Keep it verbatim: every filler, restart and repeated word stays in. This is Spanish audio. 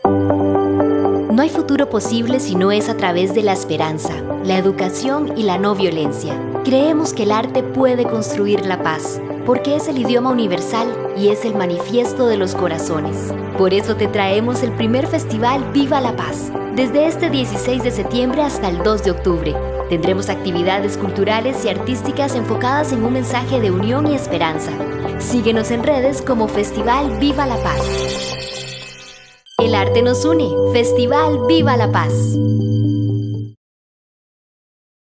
No hay futuro posible si no es a través de la esperanza, la educación y la no violencia. Creemos que el arte puede construir la paz, porque es el idioma universal y es el manifiesto de los corazones. Por eso te traemos el primer festival Viva la Paz, desde este dieciséis de septiembre hasta el dos de octubre. Tendremos actividades culturales y artísticas enfocadas en un mensaje de unión y esperanza. Síguenos en redes como Festival Viva la Paz. El arte nos une. Festival Viva la Paz.